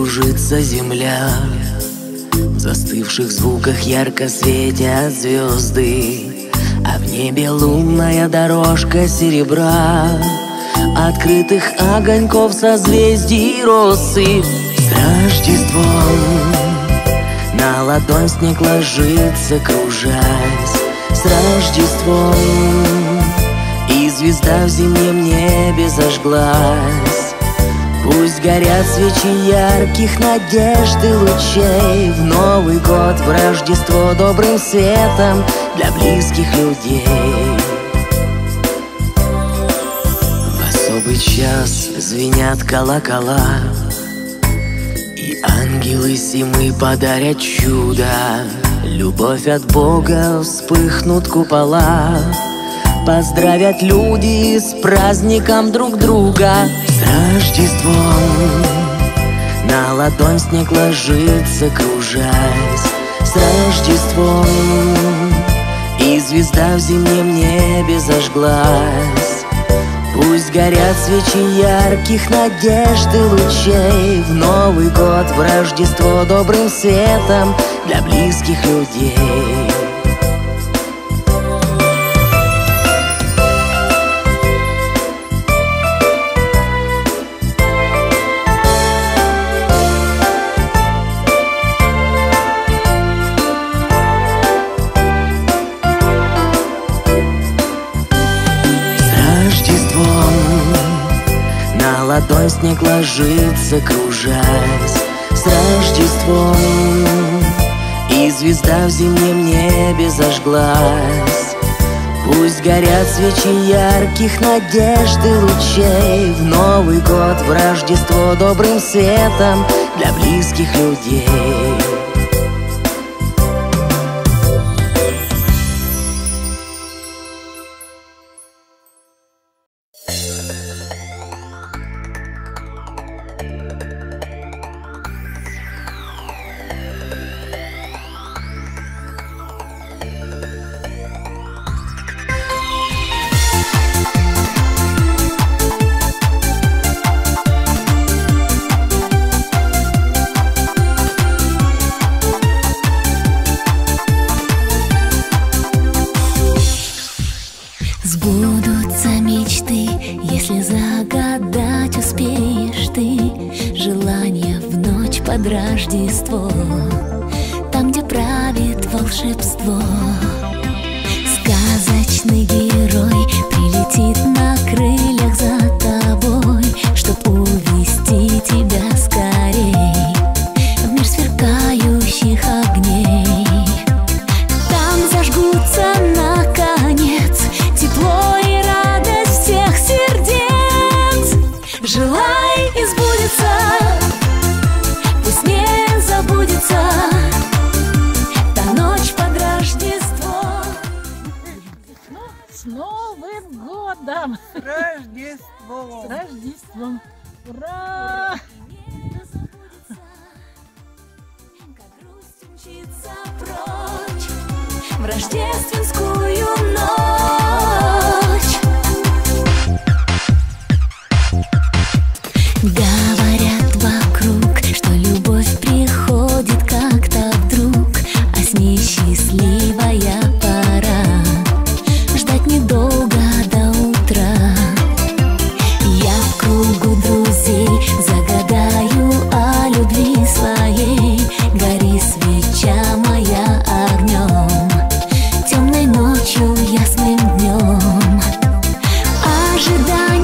кружится земля, в застывших звуках ярко светят звезды, а в небе лунная дорожка серебра, открытых огоньков созвездий россыпь. С Рождеством на ладонь снег ложится, кружась. С Рождеством и звезда в зимнем небе зажглась. Пусть горят свечи ярких надежд и лучей в Новый год, в Рождество добрым светом для близких людей. В особый час звенят колокола, и ангелы зимы подарят чудо. Любовь от Бога, вспыхнут купола, поздравят люди с праздником друг друга. С Рождеством на ладонь снег ложится, кружась. С Рождеством и звезда в зимнем небе зажглась. Пусть горят свечи ярких надежд и лучей в Новый год, в Рождество добрым светом для близких людей. На ладонь снег ложится, кружась. С Рождеством и звезда в зимнем небе зажглась. Пусть горят свечи ярких надежд и лучей в Новый год, в Рождество добрым светом для близких людей. Сбудутся мечты, если загадать успеешь ты желание в ночь под Рождество, там, где правит волшебство. Сказочный герой прилетит на крыльях за тобой, чтоб увести тебя скорей в мир сверкающих огней. Там зажгутся наконец тепло и радость всех сердец. Желай и сбудется, пусть не забудется та ночь под Рождество. С Новым годом! С Рождеством! С Рождеством! Ура! Прочь в рождественскую ночь. Говорят вокруг, что любовь приходит как-то вдруг, а с ней счастливая пора. Ждать недолго до утра. Я в кругу друзей загадаю о любви своей. Гори свеча моя огнем, темной ночью, ясным днем. Ожидание